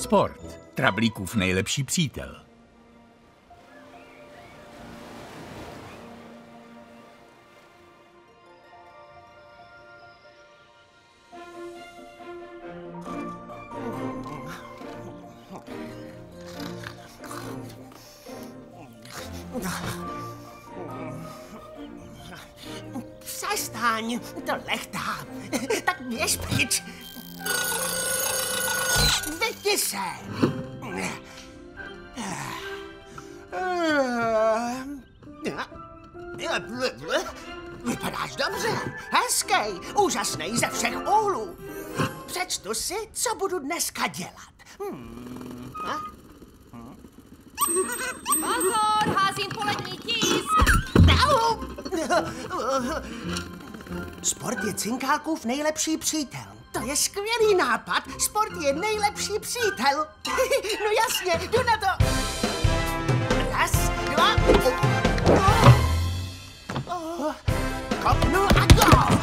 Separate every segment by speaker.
Speaker 1: Sport. Trablíkův nejlepší přítel.
Speaker 2: Přestaň, to lechtá. Tak běž pryč. Vypni se. Vypadáš dobře, hezkej, úžasnej ze všech úhlů. Přečtu si, co budu dneska dělat.
Speaker 3: Pozor, házím polední tisk!
Speaker 2: Sport je cinkálkův nejlepší přítel. To je skvělý nápad. Sport je nejlepší přítel. No jasně, jdu na to. Raz, dva. Kopnu a go.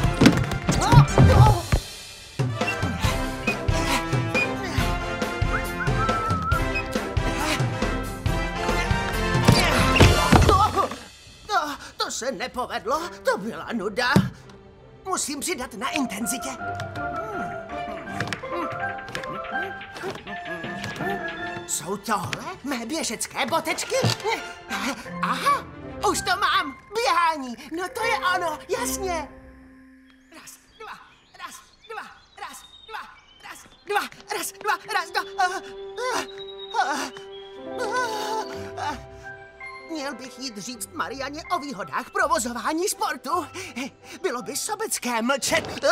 Speaker 2: To se nepovedlo, to byla nuda. Musím přidat na intenzitě. Jsou tohle mé běžecké botečky? Aha, už to mám. Běhání, no to je ono, jasně. Raz, dva, raz, dva, raz, dva, raz, dva, raz, dva, raz, dva. Měl bych jít říct Marianě o výhodách provozování sportu. Bylo by sobecké mlčet.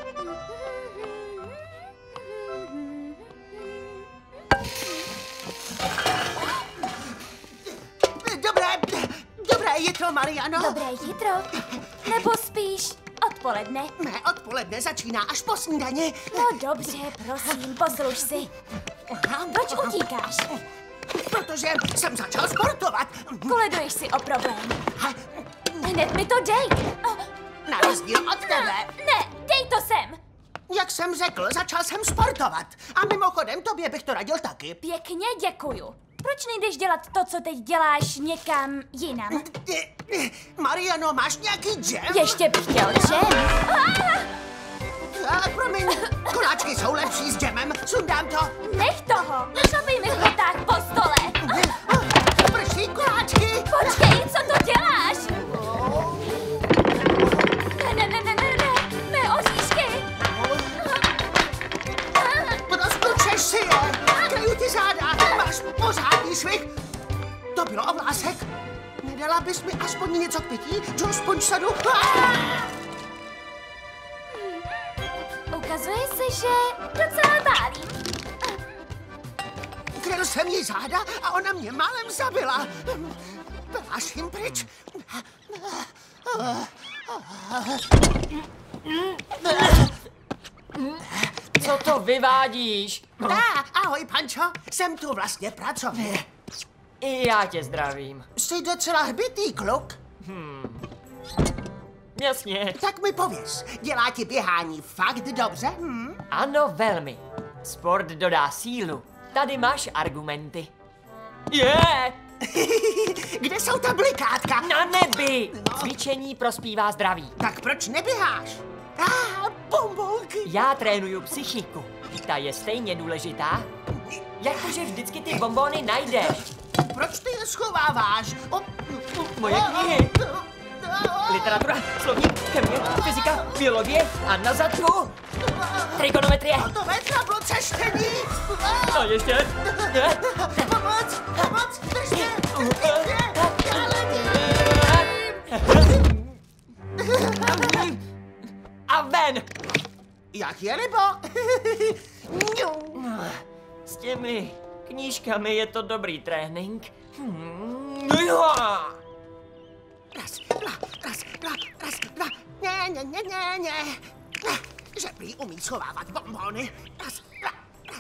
Speaker 2: Dobré jitro, Mariano.
Speaker 3: Dobré jitro. Nebo spíš odpoledne.
Speaker 2: Mé odpoledne začíná až po snídani.
Speaker 3: No dobře, prosím, posluš si. Proč utíkáš?
Speaker 2: Protože jsem začal sportovat.
Speaker 3: Koleduješ si o problém. Hned mi to dej.
Speaker 2: Na rozdíl od tebe.
Speaker 3: Ne, dej to sem.
Speaker 2: Jak jsem řekl, začal jsem sportovat. A mimochodem, tobě bych to radil taky.
Speaker 3: Pěkně děkuju. Proč nejdeš dělat to, co teď děláš, někam jinam?
Speaker 2: Mariano, máš nějaký džem?
Speaker 3: Ještě bych chtěl džem.
Speaker 2: Promiň, koláčky jsou lepší s džemem. Sundám to.
Speaker 3: Nech toho. Nešlapej mi hroták po stole.
Speaker 2: Prší koláčky.
Speaker 3: Počkej, co to děláš? Ne, mé oříšky.
Speaker 2: Roztučeš si je. Kryju ti záda. Máš pořádný švih. To bylo o vlásek. Nedala bys mi aspoň něco k pití? Džus punč sadu.
Speaker 3: Ukazuje se, že docela bálí.
Speaker 2: Kryl jsem jí záda a ona mě málem zabila. Beláš jim pryč.
Speaker 4: Co to vyvádíš?
Speaker 2: Ahoj, Pančo. Jsem tu vlastně pracovně.
Speaker 4: I já tě zdravím.
Speaker 2: Jsi docela hbitý kluk.
Speaker 4: Jasně.
Speaker 2: Tak mi pověz, dělá ti běhání fakt dobře?
Speaker 4: Ano, velmi. Sport dodá sílu. Tady máš argumenty. Je!
Speaker 2: Kde jsou ta blikátka?
Speaker 4: Na nebi! Cvičení prospívá zdraví.
Speaker 2: Tak proč neběháš? Bombonky.
Speaker 4: Já trénuju psychiku. Ta je stejně důležitá. Jakože vždycky ty bonbony najdeš.
Speaker 2: Proč ty je schováváš?
Speaker 4: Moje knihy. Literatura, slovník, chemie, fyzika, biologie a na zadku trigonometrie.
Speaker 2: To vedra čtení.
Speaker 4: A ještě.
Speaker 2: Pomoc, drž mě.
Speaker 4: A ven!
Speaker 2: Jak je, nebo?
Speaker 4: S těmi knížkami je to dobrý trénink.
Speaker 2: Raz, dva. Ne. Že prý umí schovávat bonbony. Raz, dva.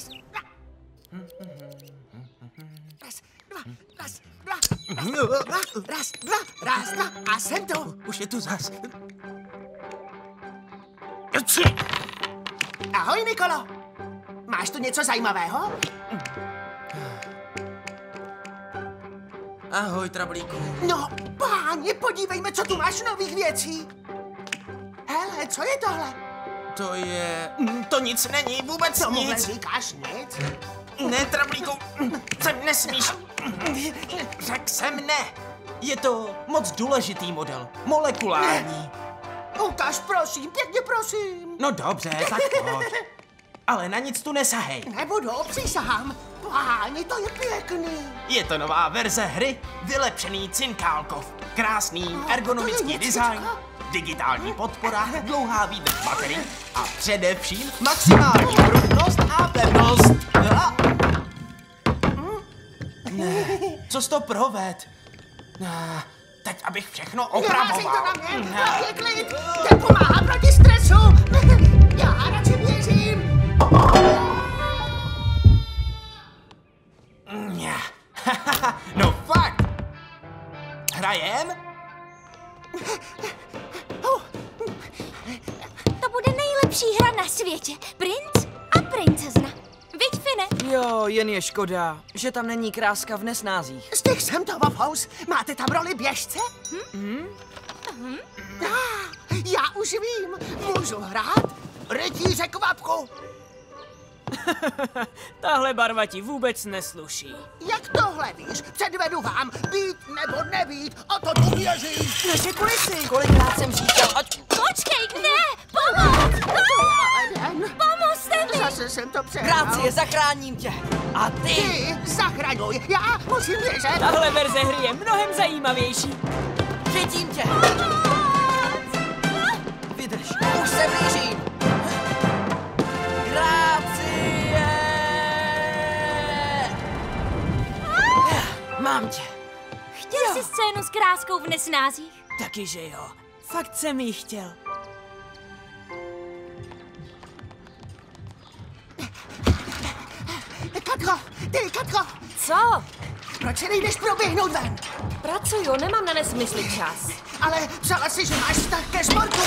Speaker 2: Raz, dva. A jsem tu.
Speaker 5: Už je tu zas.
Speaker 2: Ahoj, Nikolo. Máš tu něco zajímavého?
Speaker 5: Ahoj, Trablíku.
Speaker 2: No, páni, podívejme, co tu máš nových věcí. Hele, co je tohle?
Speaker 5: To je... To nic není, vůbec
Speaker 2: Tomuhle
Speaker 5: nic.
Speaker 2: říkáš nic?
Speaker 5: Ne, Trablíku, sem nesmíš. Řekl jsem ne. Je to moc důležitý model, molekulární.
Speaker 2: Ukaž, prosím, pěkně prosím.
Speaker 5: No dobře, tak pojď. Ale na nic tu nesahej.
Speaker 2: Nebudu, přísahám. Páni, to je pěkný.
Speaker 5: Je to nová verze hry, vylepšený cinkálkov. Krásný
Speaker 2: to je
Speaker 5: ergonomický
Speaker 2: nic,
Speaker 5: design,
Speaker 2: Cička.
Speaker 5: digitální podpora, dlouhá výdrž baterií a především maximální prudnost a pevnost. Ne, co jsi to proved? Teď abych všechno
Speaker 2: Nehářej to
Speaker 5: opravoval.
Speaker 2: na mě, je klid. Ten pomáhá proti stresu. Já radši věřím.
Speaker 5: No fakt. Hrajem?
Speaker 3: To bude nejlepší hra na světě. Princ a princezna. Viď, Fine?
Speaker 6: Jo, jen je škoda, že tam není kráska v nesnázích.
Speaker 2: Stihl jsem to, Waffles. Máte tam roli běžce? Já už vím. Můžu hrát rytíře Kvapku.
Speaker 6: Tahle barva ti vůbec nesluší.
Speaker 2: Jak tohle víš? Předvedu vám být nebo nebýt. O to tu věřím.
Speaker 6: Naše kulisy! Kolikrát jsem říkal, ať...
Speaker 3: Počkej, ne! Pomoc!
Speaker 2: Ale den.
Speaker 3: Pomozte mi!
Speaker 2: Zase jsem to přehrál.
Speaker 6: Grácie, zachráním tě! A ty!
Speaker 2: Ty zachraňuj. Já musím věřit.
Speaker 6: Tahle verze hry je mnohem zajímavější. Chytím tě! Vydrž, už se blížím! Grácie! Mám tě.
Speaker 3: Chtěl jsi scénu s kráskou v nesnázích?
Speaker 6: Taky, že jo. Fakt jsem jí chtěl.
Speaker 2: Katko, ty Katko.
Speaker 7: Co?
Speaker 2: Proč nejdeš proběhnout ven?
Speaker 7: Pracuju, nemám na nesmysly čas.
Speaker 2: Ale psala si, že máš vztah ke sportu.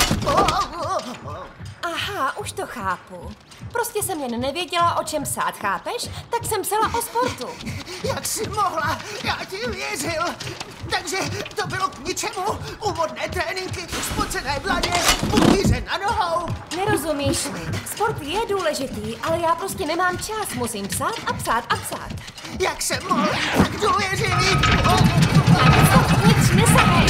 Speaker 7: Aha, už to chápu. Prostě jsem jen nevěděla, o čem psát, chápeš? Tak jsem psala o sportu.
Speaker 2: Jak jsi mohla? Já ti věřil. Takže to bylo k ničemu. Úvodné tréninky, spocené dlaně, butíře na nohou.
Speaker 7: Nerozumíš mi. Sport je důležitý, ale já prostě nemám čas. Musím psát a psát a psát.
Speaker 2: Jak jsem mohl tak důvěřivý?
Speaker 7: Nic nesahej.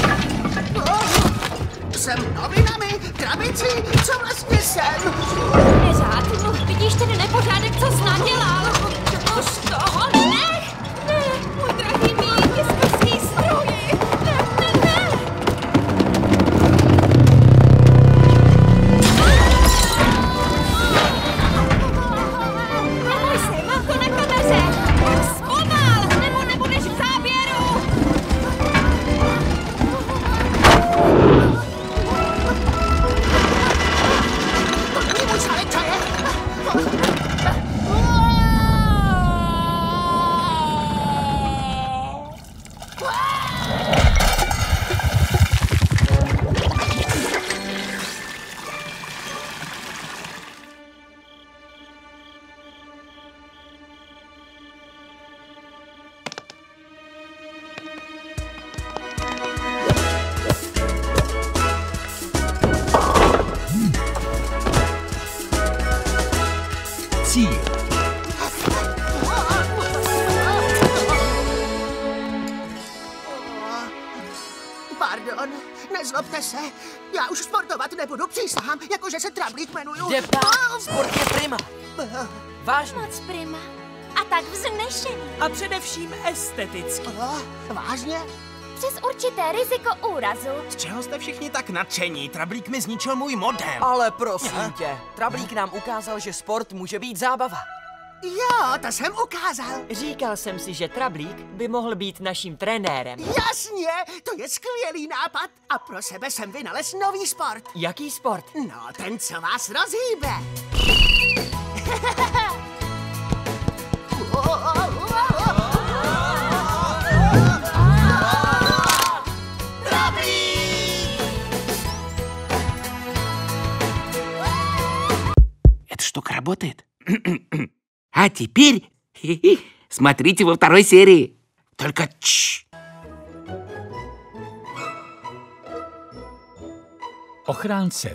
Speaker 2: Jsem novinami, krabici, co vlastně jsem?
Speaker 7: Neřád, vidíš ten nepořádek, co jsi nadělal? Už toho nech! Ne, můj drahý milý tiskovský stroji! Ne! Neboj se, mám to na kameře! Zpomal, nebo nebudeš v záběru!
Speaker 2: To není můj šálek čaje.
Speaker 1: Cíl.
Speaker 2: Pardon, nezlobte se. Já už sportovat nebudu, přísahám, jakože se Trablík jmenuju.
Speaker 6: Děpá, sport je prima. Vážně.
Speaker 3: Moc prima. A tak vznešený.
Speaker 6: A především esteticky.
Speaker 2: Vážně?
Speaker 3: Přes určité riziko úrazu.
Speaker 5: Z čeho jste všichni tak nadšení? Trablík mi zničil můj model.
Speaker 6: Ale prosím tě, Trablík nám ukázal, že sport může být zábava.
Speaker 2: Jo, to jsem ukázal.
Speaker 4: Říkal jsem si, že Trablík by mohl být naším trenérem.
Speaker 2: Jasně, to je skvělý nápad. A pro sebe jsem vynalez nový sport.
Speaker 4: Jaký sport?
Speaker 2: No, ten, co vás rozhýbe.
Speaker 1: Это что, работает? А теперь смотрите во второй серии. Только чш.
Speaker 8: Ochránce.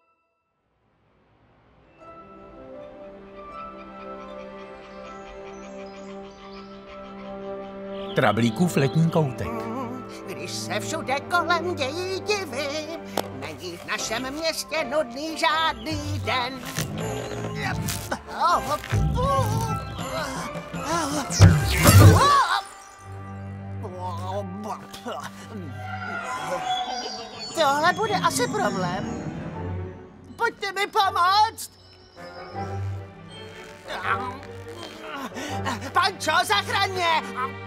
Speaker 8: Trablíkův letní koutek.
Speaker 2: Když se všude kolem dějí divy, není v našem městě nudný žádný den. Tohle bude asi problém. Pojďte mi pomoct! Pančo, zachraň mě!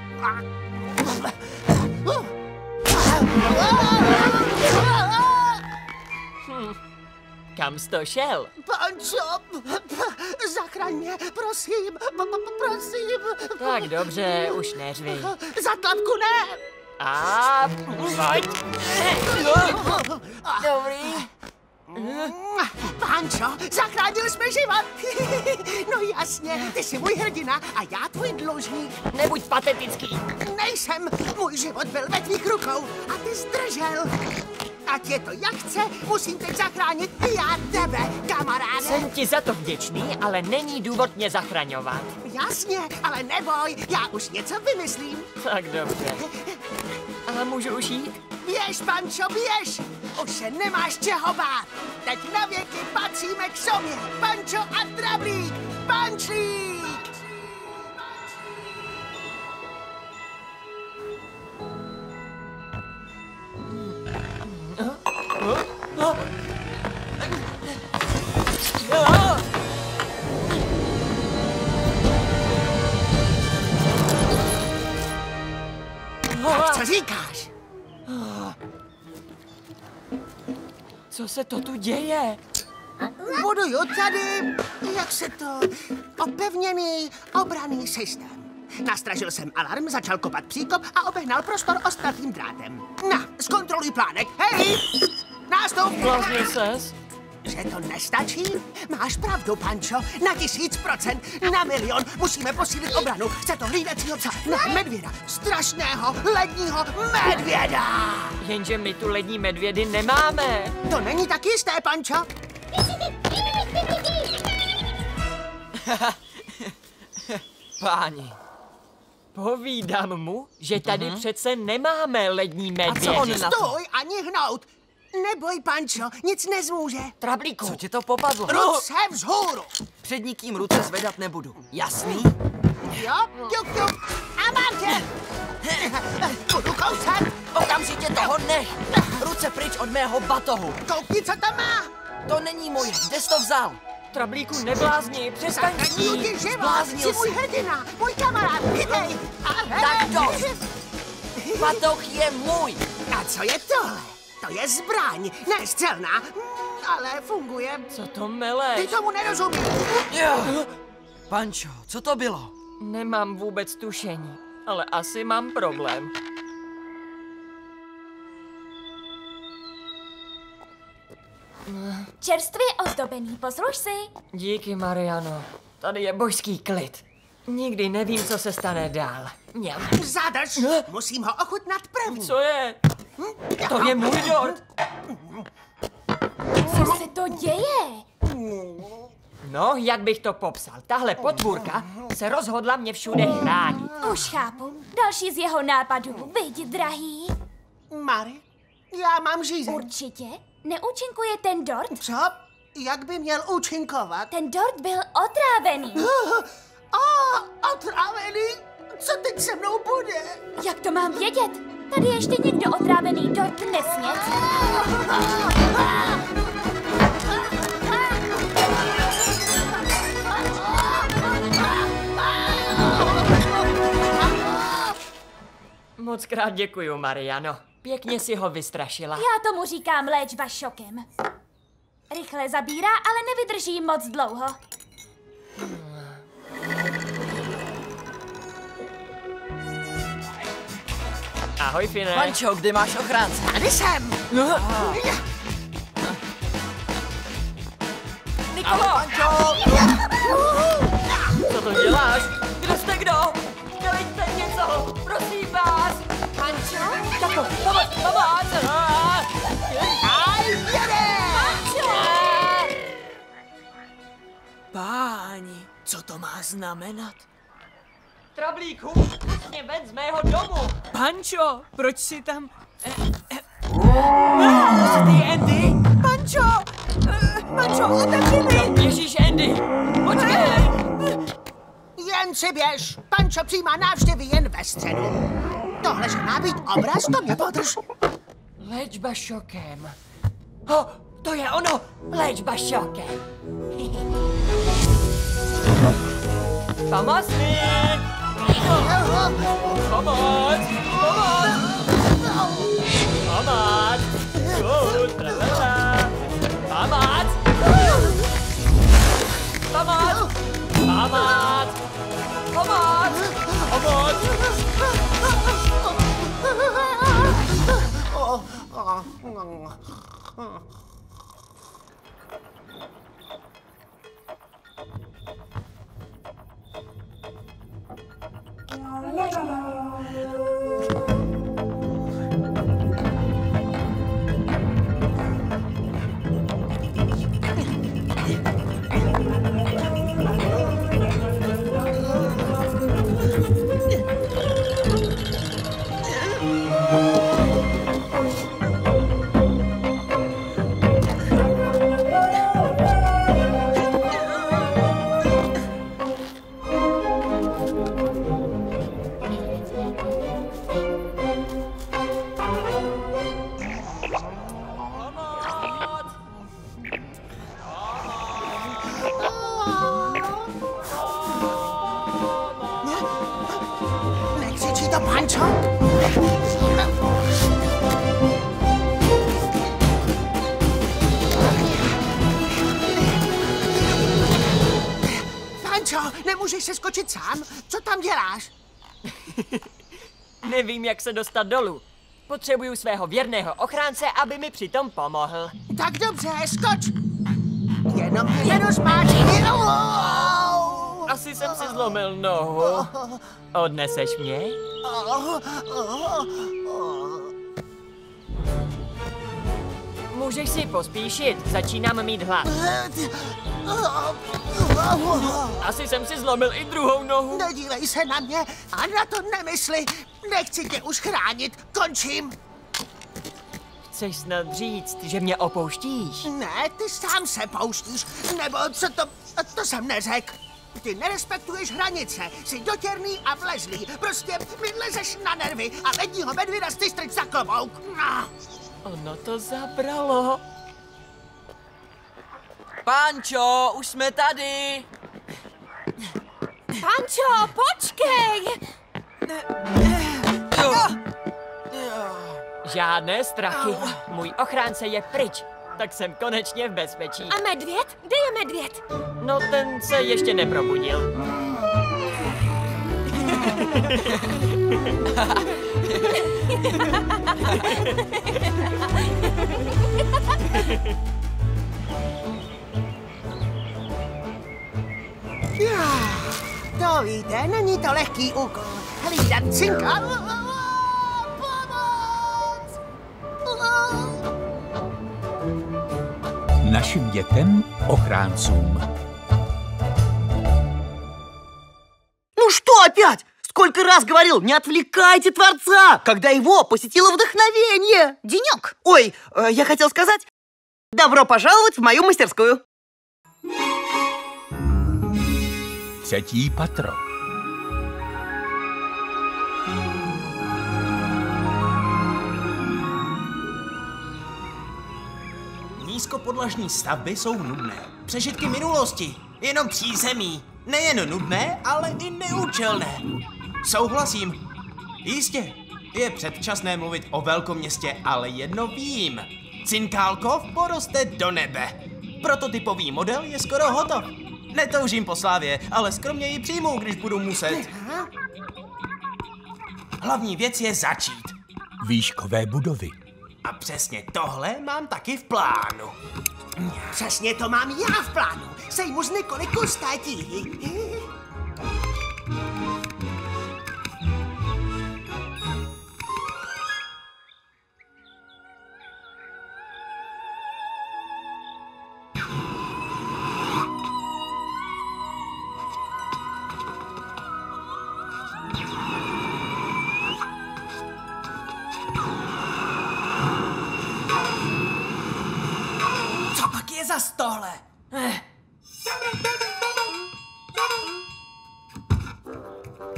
Speaker 4: Kam jsi to šel?
Speaker 2: Pančo, zachraň mě, prosím, prosím.
Speaker 4: Tak dobře, už neřvi.
Speaker 2: Za tlapku ne!
Speaker 4: A pojď. Dobrý.
Speaker 2: Pančo, zachránil jsme život. No jasně, ty jsi můj hrdina a já tvůj dlužník.
Speaker 4: Nebuď patetický.
Speaker 2: Nejsem, můj život byl ve tvých rukou a ty zdržel. Ať je to jak chce, musím teď zachránit já tebe, kamaráde.
Speaker 4: Jsem ti za to vděčný, ale není důvod mě zachraňovat.
Speaker 2: Jasně, ale neboj, já už něco vymyslím.
Speaker 4: Tak dobře. A můžu už jít?
Speaker 2: Běž, Pančo, běž! Už se nemáš čeho bát. Teď na věky patříme k sobě. Pančo a Trablík. Pančlík! Tak co říkáš?
Speaker 4: Co se to tu děje?
Speaker 2: Buduju tady, jak se to, opevněný obranný systém. Nastražil jsem alarm, začal kopat příkop a obehnal prostor ostnatým drátem. Na, zkontroluj plánek, hej! Nástup!
Speaker 4: Bláznil ses?
Speaker 2: Že to nestačí? Máš pravdu, Pančo, na 1000%, na 1 000 000. Musíme posílit obranu. Chce to hlídacího psa, ne medvěda, strašného ledního medvěda!
Speaker 4: Jenže my tu lední medvědy nemáme.
Speaker 2: To není tak jisté, Pančo.
Speaker 6: Páni.
Speaker 4: Povídám mu, že tady přece nemáme lední medvědy.
Speaker 6: co on na to?
Speaker 2: Stůj ani hnout. Neboj, Pančo, nic nezmůže.
Speaker 4: Trablíku.
Speaker 6: Co ti to popadlo?
Speaker 2: Ruce vzhůru.
Speaker 6: Před nikým ruce zvedat nebudu. Jasný?
Speaker 2: Jo, ťuk, ťuk. A mám tě. Budu kousat.
Speaker 6: Okamžitě toho nech! Ruce pryč od mého batohu.
Speaker 2: Koukni, co to má.
Speaker 6: To není moje. Kde jsi to vzal?
Speaker 4: Trablíku, neblázni, přestaň
Speaker 2: Zachraňuji
Speaker 4: chtít.
Speaker 2: ti život.
Speaker 6: Zbláznil
Speaker 2: Jsi můj
Speaker 6: jsi.
Speaker 2: hrdina, můj kamarád. Chytej.
Speaker 6: Tak dost. Batoh je můj.
Speaker 2: A co je tohle? To je zbraň, ne střelná, ale funguje.
Speaker 4: Co to
Speaker 2: Ty
Speaker 4: meleš?
Speaker 2: tomu nerozumíš.
Speaker 6: Pančo, co to bylo?
Speaker 4: Nemám vůbec tušení, ale asi mám problém.
Speaker 3: Čerstvě ozdobený, posluž si.
Speaker 4: Díky, Mariano. Tady je božský klid. Nikdy nevím, co se stane dál. Mňam.
Speaker 2: Zadrž, musím ho ochutnat první.
Speaker 4: Co je? To je můj dort.
Speaker 3: Co se to děje?
Speaker 4: No, jak bych to popsal? Tahle potvůrka se rozhodla mě všude chránit.
Speaker 3: Už chápu. Další z jeho nápadů, viď, drahý.
Speaker 2: Mary, já mám žízeň.
Speaker 3: Určitě. Neúčinkuje ten dort?
Speaker 2: Co? Jak by měl účinkovat?
Speaker 3: Ten dort byl otrávený.
Speaker 2: Otrávený? Co teď se mnou bude?
Speaker 3: Jak to mám vědět? Tady ještě někdo otrávený dort nesněc.
Speaker 4: Moc krát děkuju, Mariano. Pěkně si ho vystrašila.
Speaker 3: Já tomu říkám léčba šokem. Rychle zabírá, ale nevydrží moc dlouho.
Speaker 4: Ahoj, Fine.
Speaker 6: Pančo, kde máš ochránce?
Speaker 2: Tady jsem.
Speaker 6: Ahoj, Pančo!
Speaker 4: Co to dělá?
Speaker 6: znamenat?
Speaker 4: Trablíku, pust mě ven z mého domu.
Speaker 6: Pančo, proč si tam... To jsi ty, Andy? Pančo! Pančo, otevři mi!
Speaker 4: Ježíš, Andy, počkej.
Speaker 2: Jen si běž. Pančo přijímá návštěvy jen ve středu. Tohle, že má být obraz, to mě podrž.
Speaker 4: Léčba šokem. Ho, to je ono, léčba šokem. Pomoc mi! Pomoc! Pomoc! Pomoc! Tralala! Pomoc! Pomoc! Pomoc! Pomoc!
Speaker 2: Nekřičí to Pančo? Pančo, nemůžeš se skočit sám? Co tam děláš?
Speaker 4: Nevím, jak se dostat dolů. Potřebuju svého věrného ochránce, aby mi přitom pomohl.
Speaker 2: Tak dobře, skoč! Jenom zmáčkni.
Speaker 4: Asi jsem si zlomil nohu. Odneseš mě? Můžeš si pospíšit, začínám mít hlad. Asi jsem si zlomil i druhou nohu.
Speaker 2: Nedívej se na mě a na to nemysli. Nechci tě už chránit, končím.
Speaker 4: Chceš snad říct, že mě opouštíš?
Speaker 2: Ne, ty sám se pouštíš, nebo co to jsem neřekl. Ty nerespektuješ hranice, jsi dotěrný a vlezlý. Prostě mi lezeš na nervy a ledního medvěda jsi strč za klobouk. No.
Speaker 4: Ono to zabralo.
Speaker 6: Pančo, už jsme tady!
Speaker 3: Pančo, počkej!
Speaker 4: Žádné strachy. Můj ochránce je pryč, tak jsem konečně v bezpečí.
Speaker 3: A medvěd? Kde je medvěd?
Speaker 4: No, ten se ještě neprobudil.
Speaker 2: To víte, není to lehký úkol. Hlídat cinka. Pomoc!
Speaker 8: Našim dětem, ochráncům.
Speaker 9: Ну что опять? Сколько раз говорил, не отвлекайте Творца, когда его посетило вдохновение. Денек. Ой, я хотел сказать, добро пожаловать в мою мастерскую.
Speaker 8: Třetí patro.
Speaker 5: Nízkopodlažní stavby jsou nudné. Přežitky minulosti, jenom přízemí. Nejen nudné, ale i neúčelné. Souhlasím. Jistě, je předčasné mluvit o velkoměstě, ale jedno vím. Cinkálkov poroste do nebe. Prototypový model je skoro hotov. Netoužím po slávě, ale skromně ji přijmu, když budu muset. Hlavní věc je začít.
Speaker 8: Výškové budovy.
Speaker 5: A přesně tohle mám taky v plánu.
Speaker 2: Přesně to mám já v plánu. Sejmu z několik ostatí.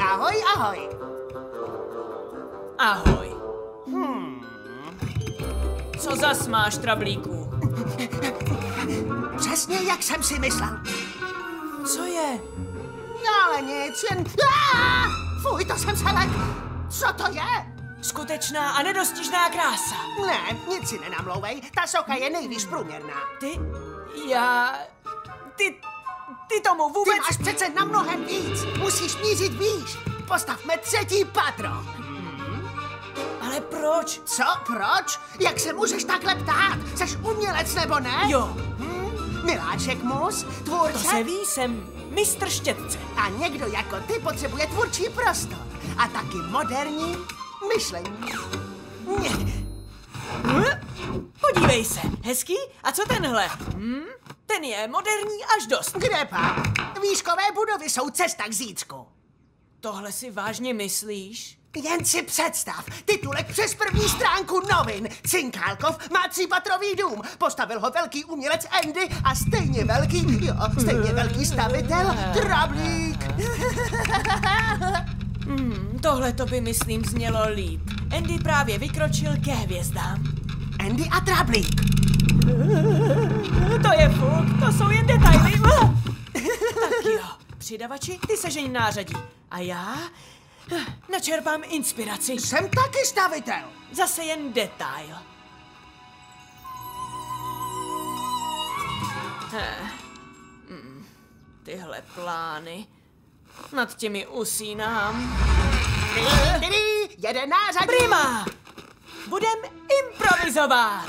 Speaker 2: Ahoj, ahoj.
Speaker 4: Ahoj. Co zas máš, Trablíku?
Speaker 2: Přesně jak jsem si myslel.
Speaker 4: Co je?
Speaker 2: Ale nic, jen... Fuj, to jsem se lek. Co to je?
Speaker 4: Skutečná a nedostižná krása.
Speaker 2: Ne, nic si nenamlouvej. Ta socha je nejvíc průměrná.
Speaker 4: Ty tomu vůbec...
Speaker 2: Ty máš přece na mnohem víc. Musíš mířit výš. Postavme 3. patro.
Speaker 4: Ale proč?
Speaker 2: Co? Proč? Jak se můžeš takhle ptát? Jseš umělec nebo ne?
Speaker 4: Jo.
Speaker 2: Miláček Mus, tvůrce...
Speaker 4: To se ví, jsem mistr štětce.
Speaker 2: A někdo jako ty potřebuje tvůrčí prostor. A taky moderní myšlení.
Speaker 4: Podívej se, hezký? A co tenhle? Ten je moderní až dost.
Speaker 2: Kde pak? Výškové budovy jsou cesta k zítřku.
Speaker 4: Tohle si vážně myslíš?
Speaker 2: Jen si představ, titulek přes první stránku novin. Cinkálkov má 3patrový dům. Postavil ho velký umělec Andy a stejně velký stavitel Trablík.
Speaker 4: Tohle to by, myslím, znělo líp. Andy právě vykročil ke hvězdám.
Speaker 2: Andy a Trablík.
Speaker 4: To je fuk, to jsou jen detaily. Tak jo, přidavači, ty sežeň nářadí. A já načerpám inspiraci.
Speaker 2: Jsem taky stavitel.
Speaker 4: Zase jen detail. Tyhle plány. Nad těmi usínám.
Speaker 2: Jeden nářadí.
Speaker 4: Prima! Budem improvizovat.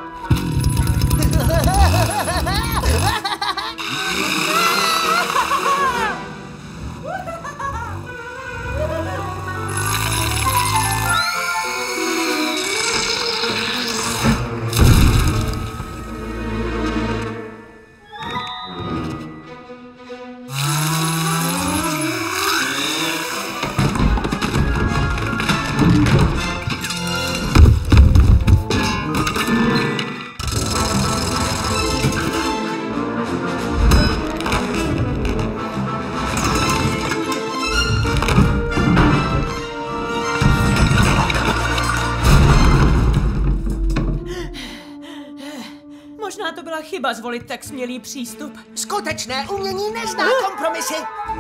Speaker 4: Možná to byla chyba zvolit tak smělý přístup.
Speaker 2: Skutečné umění nezná kompromisy.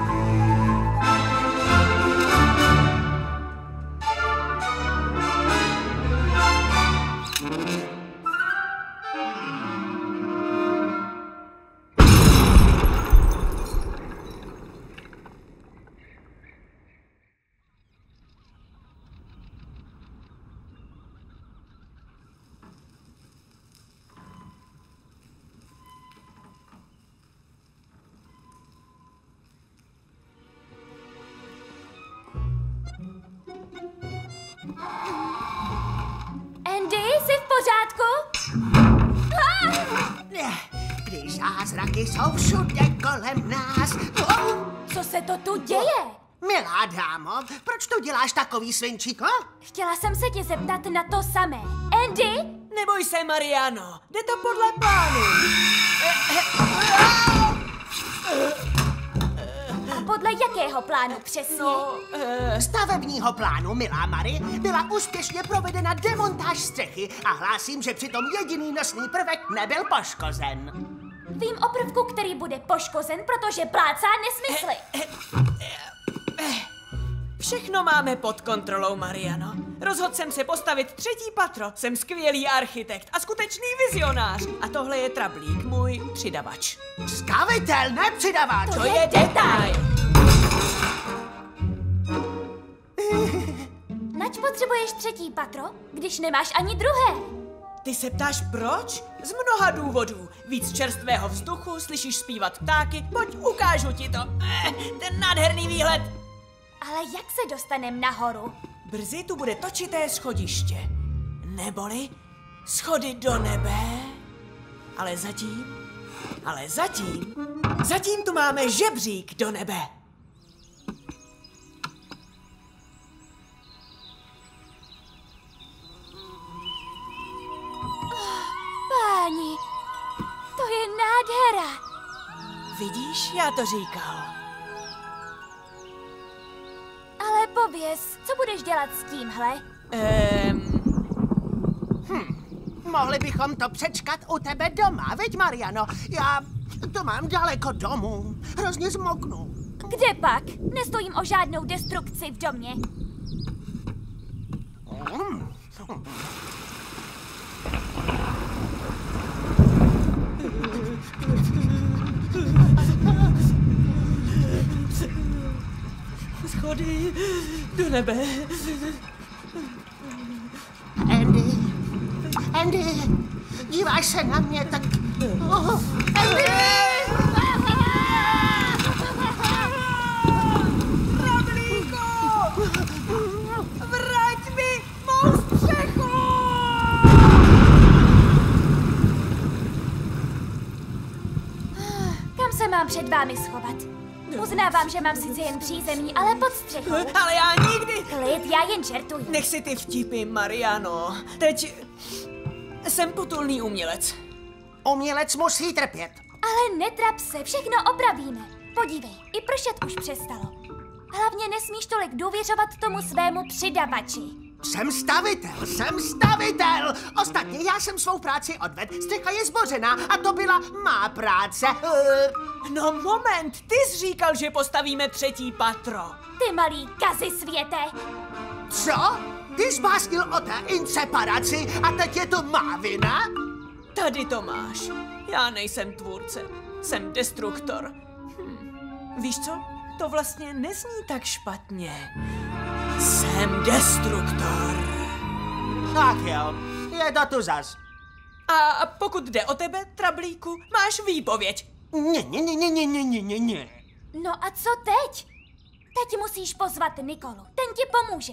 Speaker 3: Andy, jsi v pořádku?
Speaker 2: Když zázraky jsou všude kolem nás.
Speaker 3: Co se to tu děje?
Speaker 2: Milá dámo, proč tu děláš takový svinčíko?
Speaker 3: Chtěla jsem se tě zeptat na to samé. Andy?
Speaker 4: Neboj se, Mariano, jde to podle plánu.
Speaker 3: A podle jakého plánu přesně?
Speaker 2: Stavebního plánu, milá Mary, byla úspěšně provedena demontáž střechy a hlásím, že přitom jediný nosný prvek nebyl poškozen.
Speaker 3: Vím o prvku, který bude poškozen, protože plácá nesmysly.
Speaker 4: Všechno máme pod kontrolou, Mariano. Rozhodl jsem se postavit 3. patro. Jsem skvělý architekt a skutečný vizionář. A tohle je Trablík, můj přidavač.
Speaker 2: Stavitel, ne přidavač!
Speaker 4: To je detail!
Speaker 3: Nač potřebuješ 3. patro, když nemáš ani druhé?
Speaker 4: Ty se ptáš proč? Z mnoha důvodů. Víc čerstvého vzduchu, slyšíš zpívat ptáky, pojď ukážu ti to. Ten nádherný výhled.
Speaker 3: Ale jak se dostanem nahoru?
Speaker 4: Brzy tu bude točité schodiště. Neboli schody do nebe. Ale zatím tu máme žebřík do nebe.
Speaker 3: Páni, to je nádhera.
Speaker 4: Vidíš, já to říkal.
Speaker 3: Pověz, co budeš dělat s tímhle?
Speaker 2: Mohli bychom to přečkat u tebe doma, veď, Mariano? Já to mám daleko domů. Hrozně zmoknu.
Speaker 3: Kde pak? Nestojím o žádnou destrukci v domě.
Speaker 4: Schody do nebe.
Speaker 2: Andy, díváš se na mě tak... Andy!
Speaker 6: Trablíku! Vrať mi mou střechu!
Speaker 3: Kam se mám před vámi schovat? Uznávám, že mám sice jen přízemí, ale pod střechou.
Speaker 4: Ale já nikdy...
Speaker 3: Klid, já jen žertuji.
Speaker 4: Nech si ty vtipy, Mariano. Teď jsem potulný umělec.
Speaker 2: Umělec musí trpět.
Speaker 3: Ale netrap se, všechno opravíme. Podívej, i pršet už přestalo. Hlavně nesmíš tolik důvěřovat tomu svému přidavači.
Speaker 2: Jsem stavitel! Ostatně já jsem svou práci odvedl. Střecha je zbořená a to byla má práce.
Speaker 4: No moment, ty jsi říkal, že postavíme 3. patro.
Speaker 3: Ty malý kazy světe.
Speaker 2: Co? Ty jsi básnil o té inseparaci a teď je to má vina?
Speaker 4: Tady to máš. Já nejsem tvůrce, jsem destruktor. Víš co? To vlastně nezní tak špatně. Jsem destruktor.
Speaker 2: Tak jo, je to tu zas.
Speaker 4: A pokud jde o tebe, Trablíku, máš výpověď.
Speaker 2: Ne.
Speaker 3: No a co teď? Teď musíš pozvat Nikolu, ten ti pomůže.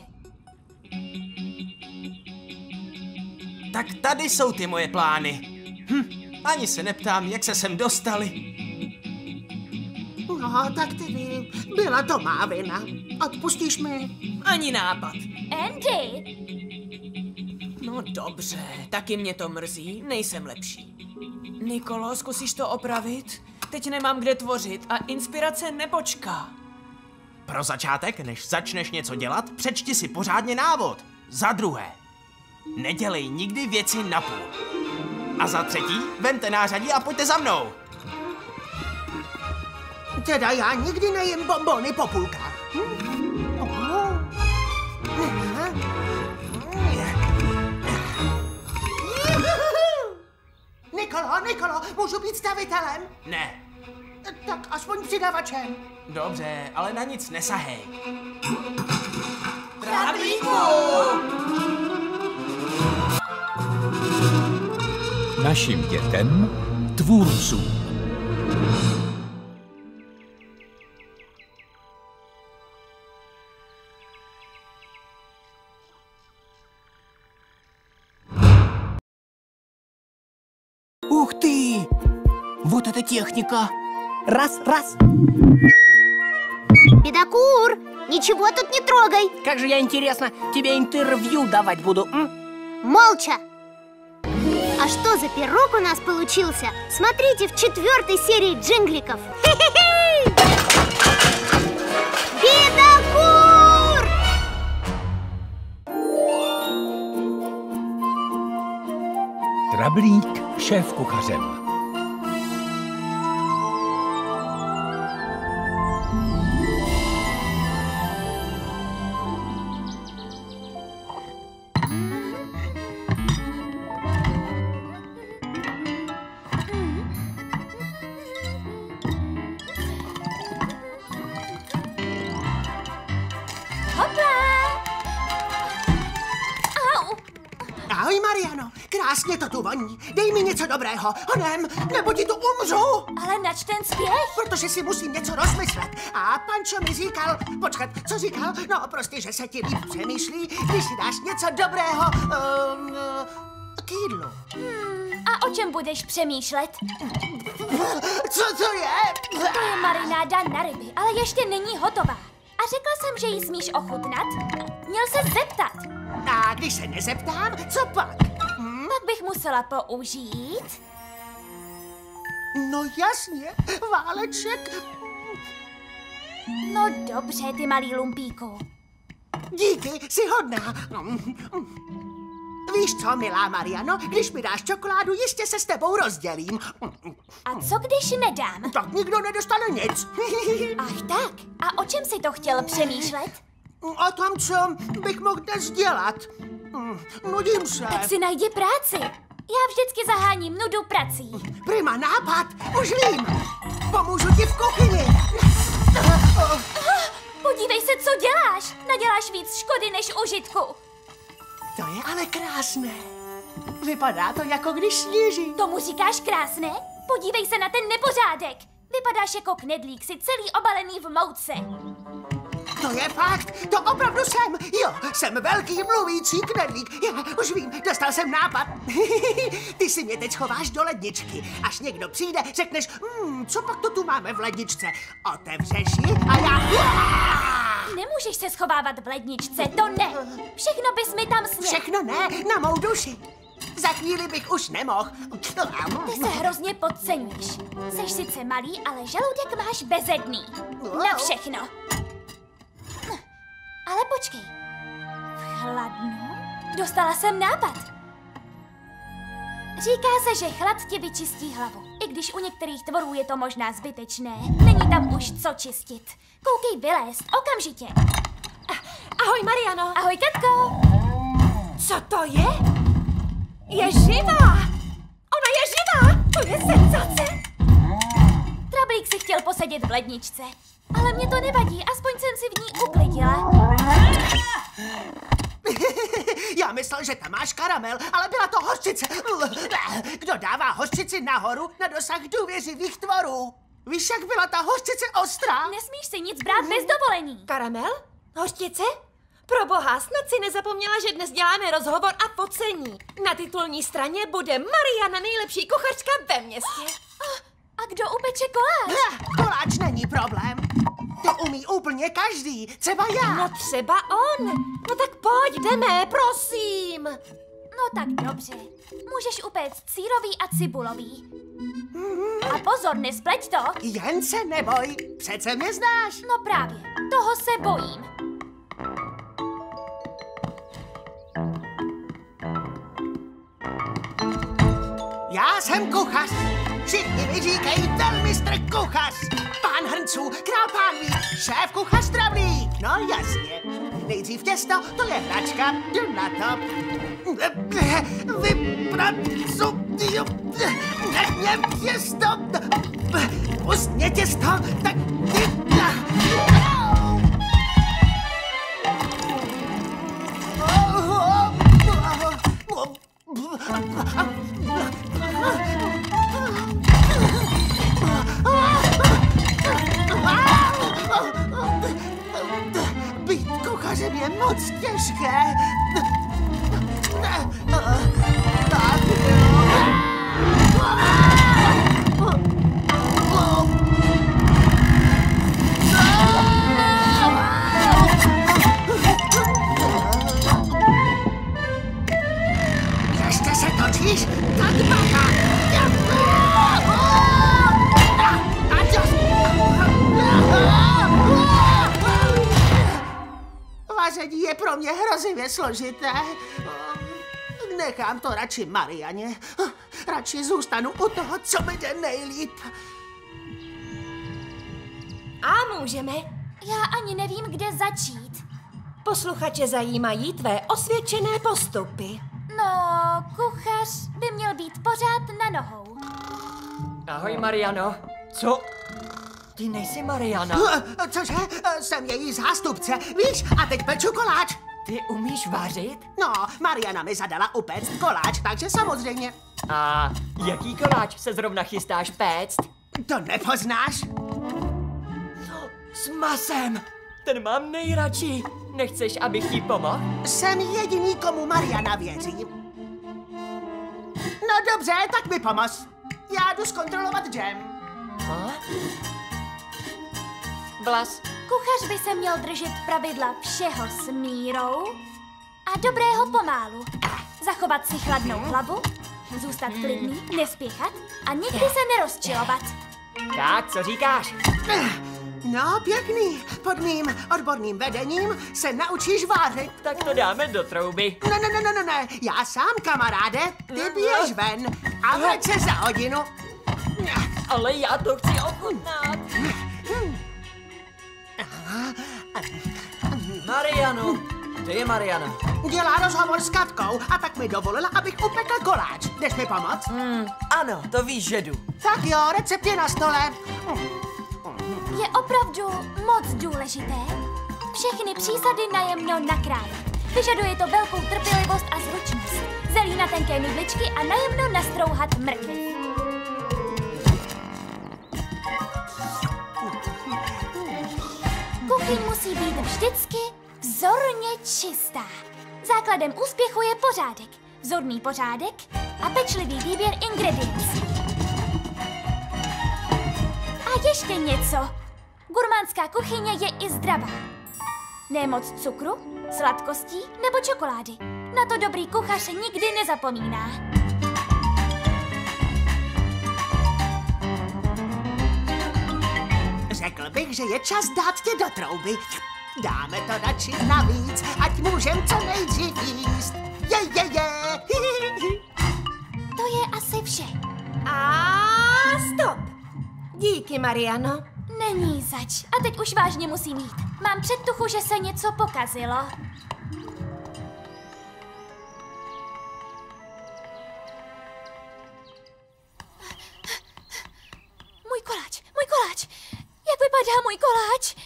Speaker 5: Tak tady jsou ty moje plány. Ani se neptám, jak se sem dostali.
Speaker 2: No, tak tedy byla to má vina. Odpustíš mi?
Speaker 4: Ani nápad.
Speaker 3: Andy!
Speaker 4: No dobře, taky mě to mrzí, nejsem lepší. Nikolo, zkusíš to opravit? Teď nemám kde tvořit a inspirace nepočká.
Speaker 5: Pro začátek, než začneš něco dělat, přečti si pořádně návod. Za druhé, nedělej nikdy věci napůl. A za třetí, vemte nářadí a pojďte za mnou.
Speaker 2: Teda já nikdy nejím bonbony po půlkách. Nikolo, můžu být stavitelem?
Speaker 5: Ne.
Speaker 2: Tak aspoň přidavačem.
Speaker 5: Dobře, ale na nic nesahej.
Speaker 4: Trablíku!
Speaker 8: Našim dětem, tvůrcům.
Speaker 5: Ух ты! Вот это техника! Раз.
Speaker 10: Педокур, ничего тут не трогай.
Speaker 9: Как же я, интересно, тебе интервью давать буду,
Speaker 10: Молча. А что за пирог у нас получился? Смотрите в 4-й серии Джингликов. Педокур!
Speaker 8: Trablík šéfkuchařem.
Speaker 2: Ahoj, Mariano, krásně to tu voní. Dej mi něco dobrého, honem, nebo ti tu umřu.
Speaker 3: Ale nač ten spěch?
Speaker 2: Protože si musím něco rozmyslet. A Pančo mi říkal, počkat, co říkal? No, prostě, že se ti líp přemýšlí, když si dáš něco dobrého k jídlu.
Speaker 3: A o čem budeš přemýšlet?
Speaker 2: Co to je?
Speaker 3: To je marináda na ryby, ale ještě není hotová. A řekla jsem, že ji smíš ochutnat? Měl se zeptat.
Speaker 2: A když se nezeptám, co pak?
Speaker 3: Tak bych musela použít...
Speaker 2: No jasně, váleček.
Speaker 3: No dobře, ty malý lumpíku.
Speaker 2: Díky, jsi hodná. Víš co, milá Mariano, když mi dáš čokoládu, jistě se s tebou rozdělím.
Speaker 3: A co když nedám?
Speaker 2: Tak nikdo nedostane nic.
Speaker 3: Ach tak, a o čem jsi to chtěl přemýšlet?
Speaker 2: O tom, co bych mohl dnes dělat. Nudím se.
Speaker 3: Tak si najdi práci. Já vždycky zaháním nudu prací.
Speaker 2: Prima nápad, už vím. Pomůžu ti v kuchyni.
Speaker 3: Podívej se, co děláš. Naděláš víc škody než užitku.
Speaker 2: To je ale krásné. Vypadá to, jako když sněží.
Speaker 3: Tomu říkáš krásné? Podívej se na ten nepořádek. Vypadáš jako knedlík, si celý obalený v mouce.
Speaker 2: To je fakt, to opravdu jsem. Jo, jsem velký mluvící knedlík. Už vím, dostal jsem nápad. Ty si mě teď schováš do ledničky. Až někdo přijde, řekneš, co pak to tu máme v ledničce? Otevřeš ji a já...
Speaker 3: Nemůžeš se schovávat v ledničce, to ne. Všechno bys mi tam sněl.
Speaker 2: Všechno ne, na mou duši. Za chvíli bych už nemohl.
Speaker 3: Ty se hrozně podceňuješ. Jsi sice malý, ale žaludek máš bezedný. Na všechno. Ale počkej. V chladnu? Dostala jsem nápad. Říká se, že chlad ti vyčistí hlavu. I když u některých tvorů je to možná zbytečné. Není tam už co čistit. Koukej vylézt, okamžitě.
Speaker 7: Ahoj, Mariano.
Speaker 3: Ahoj, Katko.
Speaker 7: Co to je? Je živá. Ona je živá. To je senzace.
Speaker 3: Trablík si chtěl posedět v ledničce. Ale mě to nevadí, aspoň jsem si v ní uklidila.
Speaker 2: Já myslel, že tam máš karamel, ale byla to hořčice. Kdo dává hořčici nahoru na dosah důvěřivých tvorů? Víš, jak byla ta hořčice ostrá?
Speaker 3: Nesmíš si nic brát bez dovolení.
Speaker 7: Karamel? Hořčice? Proboha, snad si nezapomněla, že dnes děláme rozhovor a focení. Na titulní straně bude Mariana nejlepší kuchařka ve městě.
Speaker 3: A kdo upeče koláč?
Speaker 2: Koláč není problém. To umí úplně každý, třeba já.
Speaker 7: No třeba on. No tak pojď, jdeme, prosím.
Speaker 3: No tak dobře. Můžeš upéct sýrový a cibulový. A pozor, nespleť to.
Speaker 2: Jen se neboj, přece mě znáš.
Speaker 3: No právě, toho se bojím.
Speaker 2: Já jsem kuchař. Všichni mi říkají velmistr kuchař. Pán hrnců, král pánví, šéf kuchař Trablík. No jasně. Nejdřív těsto, to je hračka, jdu na to. Nech mě těsto. Pust mě těsto, tak ty... Být kuchařem je moc těžké. Ještě se točíš? Tak bacha! Vaření je pro mě hrozivě složité. Nechám to radši Marianě. Radši zůstanu u toho, co mi jde nejlíp.
Speaker 7: A můžeme.
Speaker 3: Já ani nevím, kde začít.
Speaker 7: Posluchače zajímají tvé osvědčené postupy.
Speaker 3: No, kuchař by měl být pořád na nohou.
Speaker 4: Ahoj, Mariano. Co? Ty nejsi Mariana.
Speaker 2: Cože? Jsem její zástupce, víš? A teď peču koláč.
Speaker 4: Ty umíš vařit?
Speaker 2: No, Mariana mi zadala upéct koláč, takže samozřejmě.
Speaker 4: A jaký koláč se zrovna chystáš péct?
Speaker 2: To nepoznáš?
Speaker 4: S masem! Ten mám nejradši. Nechceš, abych ti pomohl?
Speaker 2: Jsem jediný, komu Mariana věří. No dobře, tak mi pomoz. Já jdu zkontrolovat džem.
Speaker 4: A? Vlas.
Speaker 3: Kuchař by se měl držet pravidla všeho s mírou a dobrého pomálu. Zachovat si chladnou hlavu, zůstat klidný, nespěchat a nikdy se nerozčilovat.
Speaker 4: Tak, co říkáš?
Speaker 2: No, pěkný. Pod mým odborným vedením se naučíš vařit.
Speaker 4: Tak to dáme do trouby.
Speaker 2: Ne. Já sám, kamaráde. Ty běž ven a vrať se za hodinu.
Speaker 4: Ale já to chci ochutnat. Mariano, to je Mariana.
Speaker 2: Dělá rozhovor s Katkou a tak mi dovolila, abych upekl koláč. Jdeš mi pomoct?
Speaker 11: Ano, to víš, že jdu.
Speaker 2: Tak jo, recept je na stole.
Speaker 3: Je opravdu moc důležité všechny přísady najemno nakrájet. Vyžaduje to velkou trpělivost a zručnost. Zelí na tenké nudličky a najemno nastrouhat mrkvi. Kuchyň musí být vždycky vzorně čistá. Základem úspěchu je pořádek, vzorný pořádek a pečlivý výběr ingrediencí. A ještě něco. Gurmánská kuchyně je i zdravá. Nemoc cukru, sladkostí nebo čokolády. Na to dobrý kuchař nikdy nezapomíná.
Speaker 2: Řekl bych, že je čas dát tě do trouby. Dáme to radši navíc, ať můžem co nejdřív jíst. Je.
Speaker 3: To je asi vše.
Speaker 7: A stop. Díky, Mariano.
Speaker 3: Není zač. A teď už vážně musím jít. Mám předtuchu, že se něco pokazilo. Můj koláč. Jak vypadá můj koláč?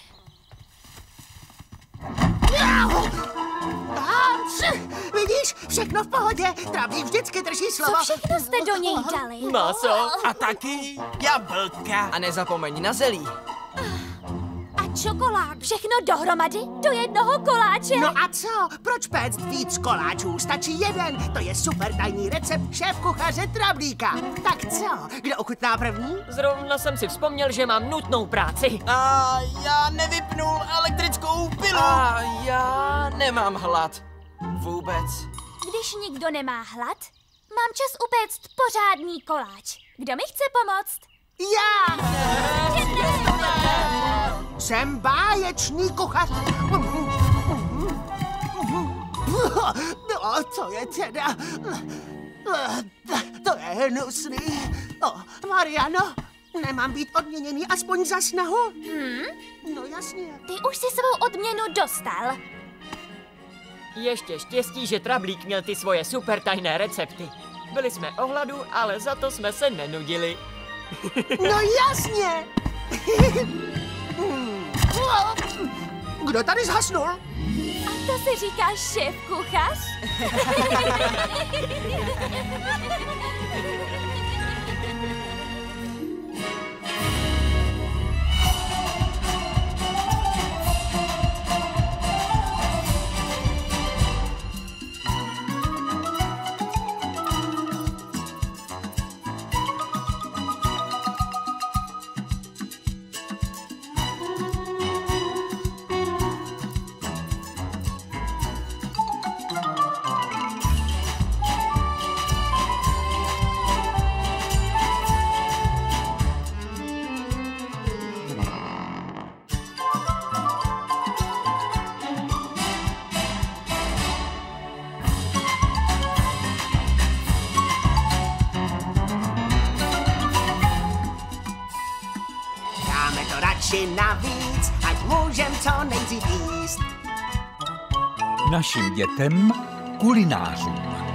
Speaker 2: Vidíš, všechno v pohodě. Travník vždycky drží slovo.
Speaker 3: Co všechno jste do něj dali?
Speaker 11: Maso a taky jablka. A nezapomeň na zelí.
Speaker 3: A čokolád. Všechno dohromady do jednoho koláče.
Speaker 2: No a co? Proč péct víc koláčů? Stačí jeden. To je super tajný recept šéfkuchaře Trablíka. Tak co? Kdo ochutná první?
Speaker 4: Zrovna jsem si vzpomněl, že mám nutnou práci.
Speaker 11: A já nevypnul elektrickou pilu. A já nemám hlad. Vůbec.
Speaker 3: Když nikdo nemá hlad, mám čas upéct pořádný koláč. Kdo mi chce pomoct?
Speaker 2: Já! Jsem báječný kuchař. No, to je teda... To je hnusný. Mariano, nemám být odměněný aspoň za snahu? No jasně.
Speaker 3: Ty už si svou odměnu dostal.
Speaker 4: Ještě štěstí, že Trablík měl ty svoje super tajné recepty. Byli jsme o hladu, ale za to jsme se nenudili.
Speaker 2: No jasně. Kdo tady zhasnul?
Speaker 3: A to si říkáš šéf kuchař?
Speaker 2: Navíc, ať můžem co nejdřív jíst.
Speaker 8: Našim dětem, kulinářům.